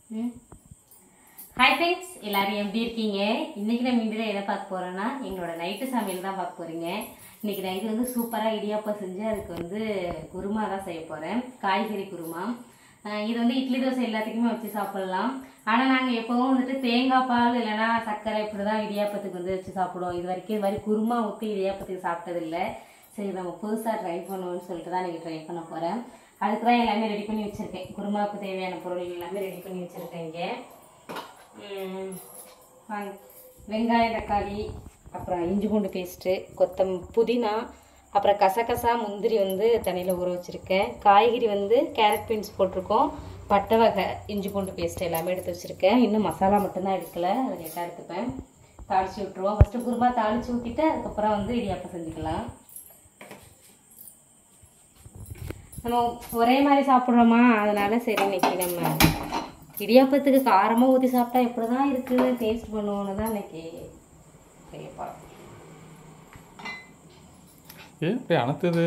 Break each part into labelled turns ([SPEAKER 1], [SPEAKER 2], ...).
[SPEAKER 1] Hi friends எல்லாரும் எப்படி இருக்கீங்க? இன்னைக்கு நம்ம வீடியோல என்ன பார்க்க போறோம்னா எங்களோட நைட் சமையல் தான் பார்க்க போறீங்க. இன்னைக்கு நைட் வந்து சூப்பரா இடியாப்பம் செஞ்சு அதுக்கு வந்து குருமா தான் செய்ய போறேன். காய்கறி குருமா. இது வந்து இட்லி தோசை எல்லாத்துக்குமே வச்சு சாப்பிடலாம். ஆனா நாங்க எப்பவும் வந்து தேங்காய் பால் இல்லனா சர்க்கரை இப்படி தான் இடியாப்பத்துக்கு வந்து வச்சு சாப்பிடுவோம். இது வரைக்கும் இது மாதிரி குருமா ஊத்தி இடியாப்பத்துக்கு சாப்பிட்டது இல்ல. சரி நம்ம புதுசா ட்ரை பண்ணுவோம்னு சொல்லிட்டு தான் இன்னைக்கு ட்ரை பண்ண போறேன். அதுக்கு தான் எல்லாமே ரெடி பண்ணி வச்சிருக்கேன். குருமாவுக்கு தேவையான பொருள் எல்லாமே ரெடி பண்ணி வச்சிருக்கேன் இங்க. வெங்காயம் தக்காளி அப்புறம் இஞ்சி பூண்டு பேஸ்ட்டு புதினா அப்புறம் கசகசா முந்திரி வந்து தண்ணியில் ஊற வச்சுருக்கேன். காய்கறி வந்து கேரட் பீன்ஸ் போட்டிருக்கோம். பட்டை வகை இஞ்சி பூண்டு பேஸ்ட் எல்லாமே எடுத்து வச்சுருக்கேன். இன்னும் மசாலா மட்டும்தான் எடுக்கலை, அதை லேட்டாக எடுத்துப்பேன். தாளித்து விட்ருவோம். ஃபஸ்ட்டு குருமா தாளித்து ஊற்றிட்டு அதுக்கப்புறம் வந்து இடியாப்பம் செஞ்சுக்கலாம். நம்ம ஒரே மாதிரி சாப்பிட்றோமா, அதனால சரி இன்னைக்கு நம்ம இடியாப்பத்துக்கு காரமாக ஊற்றி சாப்பிட்டா எப்படி தான் இருக்குது டேஸ்ட் பண்ணுவோன்னு தான் இன்னைக்கு செய்ய போகிறோம்.
[SPEAKER 2] அனத்துது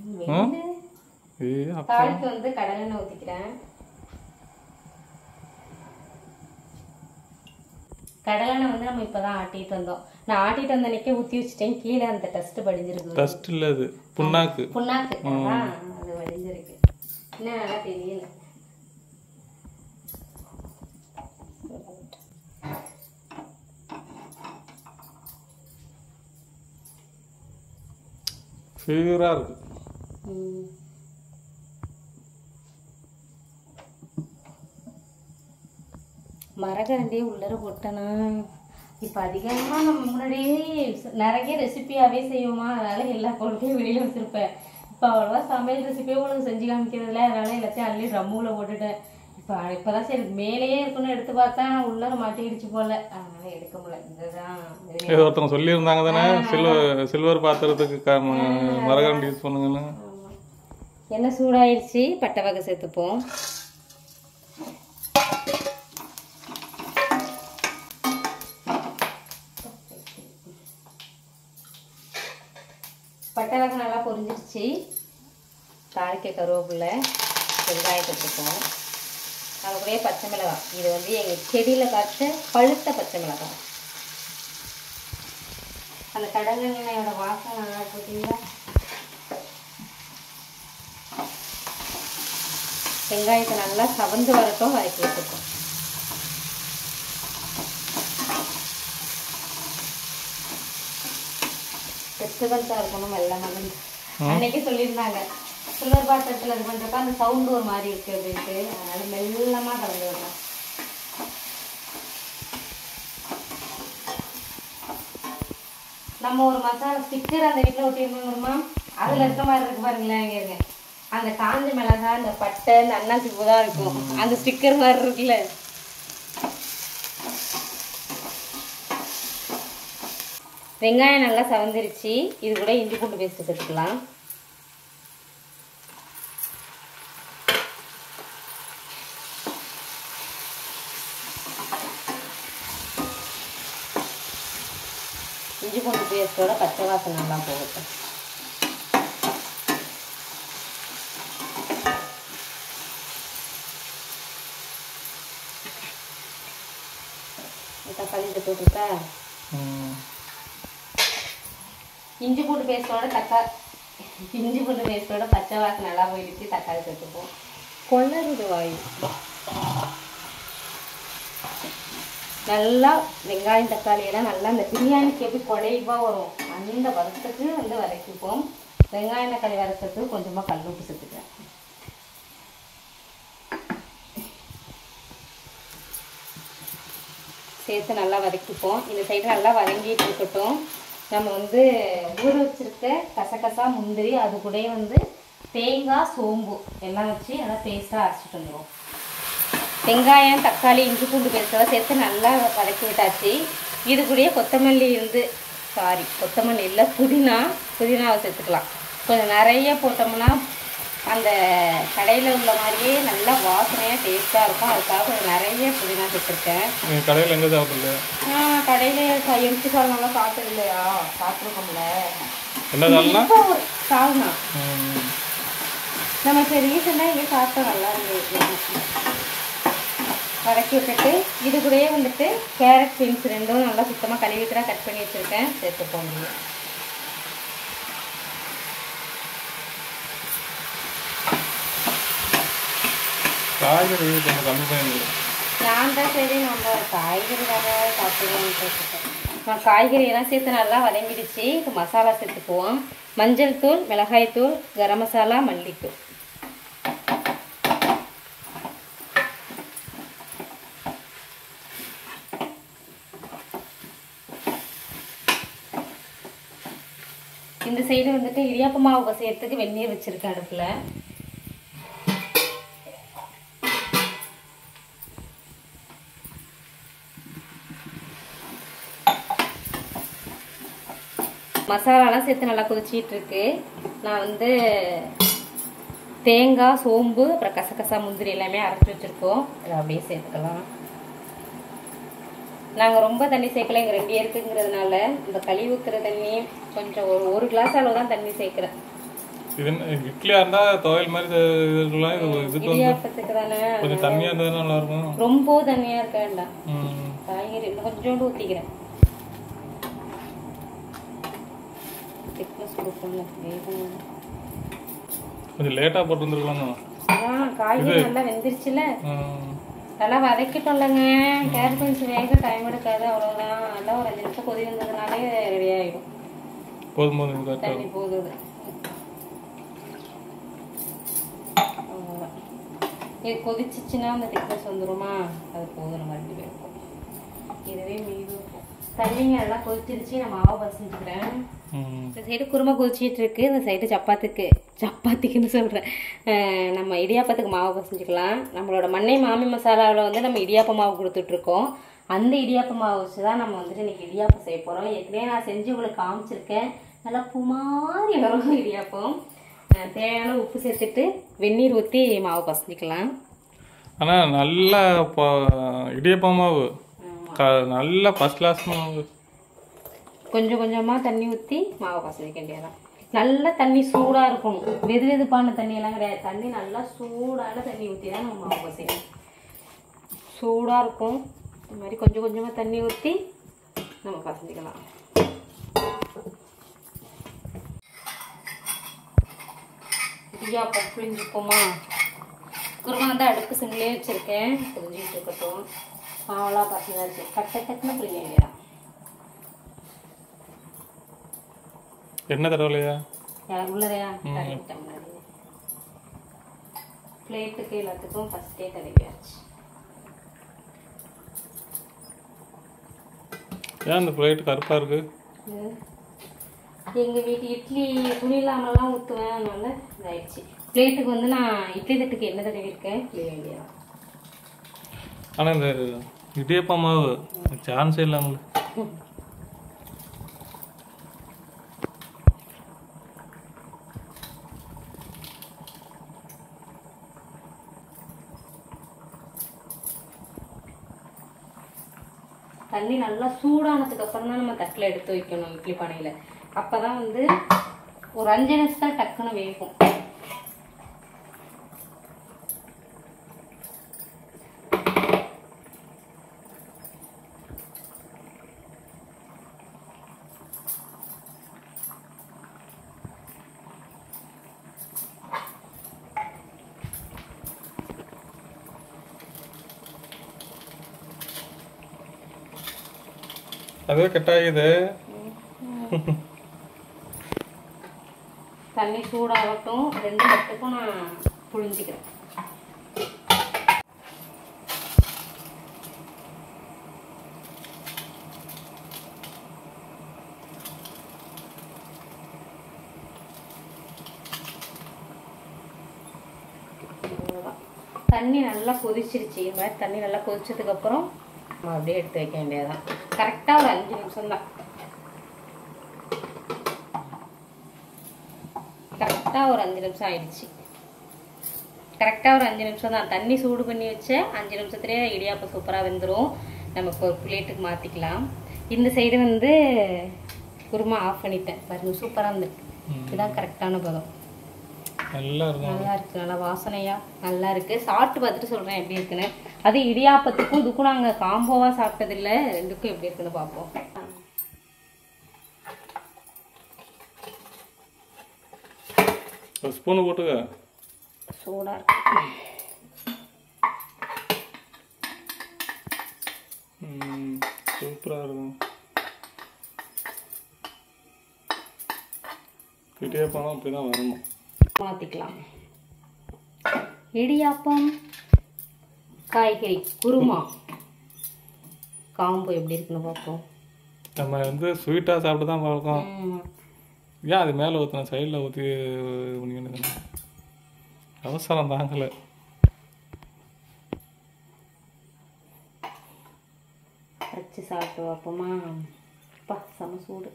[SPEAKER 1] தாளிக்கு வந்து கடலெண்ணெய் ஊற்றிக்கிறேன். கடலெண்ணெய் வந்து நம்ம இப்போ தான் ஆட்டிட்டு வந்தோம். நான் ஆட்டிட்டு வந்த அன்னைக்கே ஊற்றி வச்சுட்டேன். கீழே அந்த டஸ்ட் படிஞ்சிருக்கு.
[SPEAKER 2] டஸ்ட் இல்லை, அது புண்ணாக்கு
[SPEAKER 1] அது வடிஞ்சிருக்கு. இன்னும் நல்லா தெரியல.
[SPEAKER 2] ஃபீவரா இருக்கு.
[SPEAKER 1] மரக்கரண்டியே உள்ளர போட்டனா. இப்போ அதிகமாக நம்ம முன்னாடியே நிறைய ரெசிபியாகவே செய்வோமா, அதனால எல்லா பொருட்களையும் வெளியில் வச்சுருப்பேன். இப்போ அவ்வளோவா சமையல் ரெசிபியே உங்களுக்கு செஞ்சு காமிக்கிறதுல, அதனால எல்லாத்தையும் அள்ளி ட்ரம்மில் போட்டுட்டேன். இப்போதான் சரி மேலேயே இருக்குன்னு எடுத்து பார்த்தா உள்ளர மாட்டிடுச்சு போல, அதனால எடுக்க முடியல. இதுதான்
[SPEAKER 2] ஒருத்தவங்க சொல்லியிருந்தாங்க தானே, சில்வர் பாத்திரத்துக்கு மரகரண்டி யூஸ் பண்ணுங்கன்னு.
[SPEAKER 1] எண்ணெய் சூடாயிடுச்சு, பட்டை வகை சேர்த்துப்போம். பட்டை வகை நல்லா பொரிஞ்சிருச்சு. தாளிக்க கருவேப்பிலை, வெங்காயத்தை எடுத்துப்போம். அது கூட பச்சை மிளகாய். இது வந்து எங்கள் செடியில் காய்ச்ச பழுத்த பச்சை மிளகாய். அந்த கடலெண்ணெயோட வாசனை நல்லா போட்டீங்களா. வெங்காயத்தை நல்லா சவந்து வரட்டும், வதக்கி வச்சுப்போம். பெஸ்டிவல்ஸாக இருக்கணும் எல்லாம் மகன் அன்னைக்கு சொல்லியிருந்தாங்க. சில்வர் பாத்திரத்தில் இது பண்ணுறப்ப அந்த சவுண்டு ஒரு மாதிரி இருக்குது அப்படின்ட்டு, அதனால மெல்லமாக கலந்து வரலாம். நம்ம ஒரு மசாலா ஸ்டிக்கர் அந்த வீட்டில் ஒட்டியிருந்தோம்மா, அதில் இருக்க மாதிரி இருக்கு பாருங்களேன். இங்கே இருங்க, அந்த காஞ்ச மிளகாய், அந்த பட்டை, இந்த அன்னாசி பூ தான் இருக்கும். அந்த ஸ்டிக்கர் மாதிரி இருக்குல்ல. வெங்காயம் நல்லா சவந்துருச்சு. இது கூட இஞ்சி பூண்டு பேஸ்ட் சேர்த்துக்கலாம். இஞ்சி பூண்டு பேஸ்ட்டோட பச்சை வாசனை நல்லா போகட்டும். தக்காளி போட்டுருக்கா. இஞ்சி பூண்டு பேஸ்ட்டோட பச்சை வாசனை நல்லா போயிடுச்சு. தக்காளி சேர்த்துப்போம். கொள்ளருது வாயு. நல்லா வெங்காயம் தக்காளி எல்லாம் நல்லா இந்த பிரியாணிக்கு எப்படி குழைவாக வரும் அந்த வதத்துக்கு வந்து வதக்கிப்போம். வெங்காயம் தக்காளி வதக்கிறதுக்கு கொஞ்சமாக கல் உப்பு சேர்த்துக்கிறேன். சேர்த்து நல்லா வதக்கிப்போம். இந்த சைடு நல்லா வதங்கிட்டு இருக்கட்டும். நம்ம வந்து ஊற வச்சிருக்க கசகசா முந்திரி, அது கூட வந்து தேங்காய் சோம்பு எல்லாம் வச்சு நல்லா பேஸ்ட்டாக அரைச்சிட்டு வந்துடுவோம். வெங்காயம் தக்காளி இஞ்சி பூண்டு பேஸ்ட்டோட சேர்த்து நல்லா வதக்கி விட்டாச்சு. இது கூட கொத்தமல்லி இல்லை புதினாவை சேர்த்துக்கலாம். கொஞ்சம் நிறைய போட்டோம்னா அந்த கடையில் உள்ள மாதிரியே நல்லா வாசனையாக டேஸ்ட்டாக இருக்கும். அதுக்காக கொஞ்சம் நிறைய புதினா சேர்த்துருக்கேன்.
[SPEAKER 2] கடையில் எங்கே சாப்பிடல?
[SPEAKER 1] கடையில் எம்டி சாதம்லாம் சாப்பிட்டது இல்லையா? சாப்பிட்ருக்கோம்ல. சாதம் நம்ம சரி ரீசெண்டாக இங்கே சாப்பிட்டோம், நல்லா இருந்துச்சு. வதக்கி விட்டுட்டு இது கூடயே வந்துட்டு கேரட் பீன்ஸ் ரெண்டும் நல்லா சுத்தமாக கழுவிட்டு தான் கட் பண்ணி வச்சுருக்கேன், சேர்த்துப்போம் முடியும்.
[SPEAKER 2] காய்கறி கொஞ்சம் கம்மி பண்ணி
[SPEAKER 1] நான் தான் சரி நம்ம காய்கறி வேறு சாப்பிடுவோம். நான் காய்கறியெல்லாம் சேர்த்து நல்லா வதங்கிடுச்சு. இப்போ மசாலா சேர்த்துக்குவோம். மஞ்சள் தூள், மிளகாய் தூள், கரம் மசாலா, மல்லித்தூள். இந்த சைடு வந்துட்டு இடியாப்ப மாவு பசையத்துக்கு வெந்நீர் வச்சுருக்கேன் அடுப்பில். மசாலாலாம் சேர்த்து நல்லா கொதிச்சிட்டு இருக்கு. நான் வந்து தேங்காய், சோம்பு, அப்புறம் கசகசா, முந்திரி எல்லாமே அரைச்சி வச்சுருக்கோம். அதை அப்படியே சேர்த்துக்கலாம். நாங்கள் ரொம்ப தண்ணி சேர்க்கல, எங்கள் 2 பேருக்குங்கிறதுனால இந்த கழுவி ஊற்றுற தண்ணி கொஞ்சம் ஒரு கிளாஸ் அளவு தான் தண்ணி சேர்க்குறேன்.
[SPEAKER 2] இட்லியா இருந்தா துவையல் மாதிரி இதெல்லாம்
[SPEAKER 1] இடியாப்பத்துக்கு தானே
[SPEAKER 2] கொஞ்சம் தண்ணியா இருந்தா நல்லா இருக்கும்.
[SPEAKER 1] ரொம்ப தண்ணியா இருக்க வேண்டாம். காய்கறி கொஞ்சோண்டு ஊற்றிக்கிறேன்.
[SPEAKER 2] கொஞ்சம் லேட்டா போட்டு வந்துருக்கலாம்.
[SPEAKER 1] காய்கறி நல்லா வெந்துருச்சுல, நல்லா வதக்கிட்டோம்லங்க. கேரட் பீன்ஸ் வேக டைம் எடுக்காது, அவ்வளோதான். நல்லா ஒரு 5 நிமிஷம் கொதி வந்ததுனாலே ரெடி ஆகிடும்.
[SPEAKER 2] போதும்
[SPEAKER 1] தண்ணி போகுது. இது கொதிச்சிச்சுன்னா அந்த திக்னஸ் வந்துடுமா, அது போதும். நம்ம 2 பேருக்கும் இதுவே மீது தண்ணிங்க எல்லாம் கொதிச்சிருச்சு. நான் மாவு பசஞ்சுக்கிறேன். இந்த சைடு குருமா கொதிச்சிட்டு இருக்கு, இந்த சைடு சப்பாத்திக்குன்னு சொல்கிறேன், நம்ம இடியாப்பத்துக்கு மாவு பசஞ்சுக்கலாம். நம்மளோட மண்ணை மாமி மசாலாவில் வந்து நம்ம இடியாப்ப மாவு கொடுத்துட்ருக்கோம். அந்த இடியாப்ப மாவு வச்சு தான் நம்ம வந்துட்டு இன்றைக்கி இடியாப்பம் செய்ய போகிறோம். ஏற்கனவே நான் செஞ்சு உங்களுக்கு காமிச்சிருக்கேன். நல்லா பூமாரி வரும் இடியாப்பம். தேவையான உப்பு சேர்த்துட்டு வெந்நீர் ஊற்றி மாவு பசஞ்சிக்கலாம்.
[SPEAKER 2] ஆனால் நல்லா இடியாப்ப மாவு நல்லா ஃபர்ஸ்ட் கிளாஸ் மாவு.
[SPEAKER 1] கொஞ்சம் கொஞ்சமாக தண்ணி ஊற்றி மாவு பசஞ்சிக்க வேண்டியதான். நல்லா தண்ணி சூடாக இருக்கணும், வெது வெதுப்பான தண்ணியெல்லாம் கிடையாது. தண்ணி நல்லா சூடான தண்ணி ஊற்றி தான் நம்ம மாவு பசைக்கணும். சூடாக இருக்கும். இந்த மாதிரி கொஞ்சம் கொஞ்சமாக தண்ணி ஊற்றி நம்ம பசஞ்சிக்கலாம். இடியாப்பம் புளிஞ்சுப்போமா. குருமா வந்து அடுப்பு சிம்லேயே வச்சுருக்கேன், புரிஞ்சிட்டு இருக்கட்டும். மாவெல்லாம் பசங்காச்சு கட்டன்னு புளிங்க வேண்டியதான்.
[SPEAKER 2] என்ன தடவையா
[SPEAKER 1] உள்ளதையா கரெக்டாக பிளேட்டுக்கு எல்லாத்துக்கும் ஃபஸ்ட்டே தடவியாச்சு.
[SPEAKER 2] ஏன் அந்த பிளேட்டு கருப்பாக இருக்கு?
[SPEAKER 1] எங்கள் வீட்டு இட்லி துணி இல்லாமலாம் ஊற்றுவேன், அதனால இதாகிடுச்சு. பிளேட்டுக்கு வந்து நான் இட்லி தட்டுக்கு என்ன தடவி இருக்கேன் புளிய வேண்டியதான்.
[SPEAKER 2] ஆனால் இந்த இடியப்ப மாவு சான்ஸே இல்லாமல்
[SPEAKER 1] தண்ணி நல்லா சூடானதுக்கு அப்புறம் தான் நம்ம தட்டில் எடுத்து வைக்கணும் இட்லி பானையில். அப்போ தான் வந்து ஒரு 5 நிமிஷம் தான் டக்குன்னு வேகும்.
[SPEAKER 2] அதே கட்டாயுது.
[SPEAKER 1] தண்ணி சூடாகட்டும். 2 தட்டுக்கும் நான் புழிஞ்சிக்கிறேன். தண்ணி நல்லா கொதிச்சிருச்சு. இந்த மாதிரி தண்ணி நல்லா கொதிச்சதுக்கப்புறம் நம்ம அப்படியே எடுத்து வைக்க வேண்டியதான். கரெக்டாக ஒரு 5 நிமிஷம் தான். கரெக்டாக ஒரு 5 நிமிஷம் ஆயிடுச்சு. கரெக்டாக ஒரு 5 நிமிஷம் தான். தண்ணி சூடு பண்ணி வச்சு 5 நிமிஷத்துலேயே இடியாப்பம் சூப்பராக வெந்துடும். நம்ம இப்போ ஒரு பிளேட்டுக்கு மாற்றிக்கலாம். இந்த சைடு வந்து குருமா ஆஃப் பண்ணிட்டேன். பாருங்க சூப்பராக இருந்துருக்கு. இதுதான் கரெக்டான பதம். நல்லா இருக்கு, நல்லா வாசனையாக நல்லா இருக்குது. சாப்பிட்டு பார்த்துட்டு சொல்கிறேன் எப்படி இருக்குன்னு. அது இடியாப்பத்துக்கும் இதுக்கும் நாங்கள் காம்போவாக சாப்பிட்டதில்லை. ரெண்டுக்கும் எப்படி இருக்குன்னு பார்ப்போம்.
[SPEAKER 2] ஸ்பூனு போட்டுக்க.
[SPEAKER 1] சூடாக இருக்கு.
[SPEAKER 2] சூப்பராக இருக்கும். இடியாப்பம் அப்படி தான் வரணும்.
[SPEAKER 1] மாற்றிக்கலாம். இடியாப்பம் காய்கறி குருமா காம்போ எப்படி இருக்குன்னு பார்ப்போம்.
[SPEAKER 2] நம்ம வந்து ஸ்வீட்டாக சாப்பிட்டு தான் பழக்கம். ஏன் அது மேலே ஊற்றின சைடில் ஊற்றி பண்ணிக்கணும். அவசரம் தாங்கலை.
[SPEAKER 1] வச்சு சாப்பிட்டு பார்ப்போமா? அப்பா செம சூடு.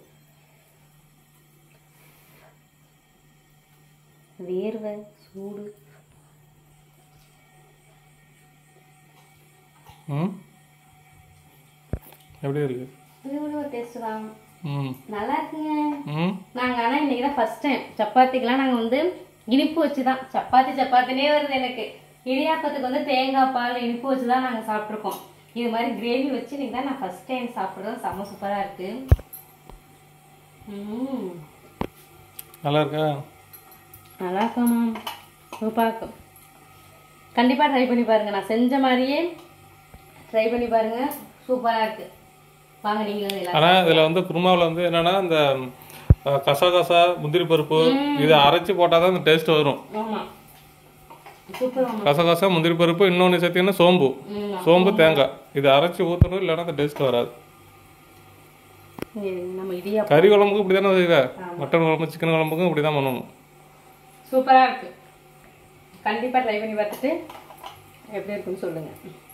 [SPEAKER 1] வேர்வை சூடு.
[SPEAKER 2] எப்படி இருக்கு?
[SPEAKER 1] இது ஒரு டேஸ்ட் தான். நல்லா இருக்குங்க.
[SPEAKER 2] நாங்கள்
[SPEAKER 1] ஆனால் இன்னைக்கு தான் ஃபர்ஸ்ட் டைம் சப்பாத்திக்கெலாம் நாங்கள் வந்து இனிப்பு வச்சு தான் சப்பாத்தினே வருது எனக்கு. இடியாப்பத்துக்கு வந்து தேங்காய் பால் இனிப்பு வச்சு தான் நாங்கள் சாப்பிட்ருக்கோம். இது மாதிரி கிரேவி வச்சு இன்னைக்கு தான் நான் ஃபர்ஸ்ட் டைம் சாப்பிட்றது. செம்ம சூப்பராக இருக்கு.
[SPEAKER 2] நல்லா இருக்கா?
[SPEAKER 1] நல்லா இருக்காமா? சூப்பராக இருக்கும். கண்டிப்பாக ட்ரை பண்ணி பாருங்கள். நான் செஞ்ச மாதிரியே ட்ரை பண்ணி பாருங்கள். சூப்பராக இருக்குது. வாங்க நீங்கள்.
[SPEAKER 2] ஆனால் இதில் வந்து குருமாவில் வந்து என்னென்னா இந்த கசகசா முந்திரி பருப்பு இதை அரைச்சி போட்டால் தான் இந்த டேஸ்ட் வரும்.
[SPEAKER 1] ஆமாம், சூப்பர்.
[SPEAKER 2] கசகசா முந்திரி பருப்பு இன்னொன்று சேர்த்தீங்கன்னா சோம்பு தேங்காய் இதை அரைச்சி ஊற்றணும். இல்லைன்னா அந்த டேஸ்ட் வராது.
[SPEAKER 1] நம்ம இடியாப்பம்
[SPEAKER 2] கறி குழம்புக்கு இப்படி தானே வைக்க. மட்டன் குழம்பு சிக்கன் குழம்புக்கும் இப்படி தான் பண்ணணும்.
[SPEAKER 1] சூப்பராக இருக்குது. கண்டிப்பாக ட்ரை பண்ணி பார்த்துட்டு எப்படி இருக்குன்னு சொல்லுங்கள்.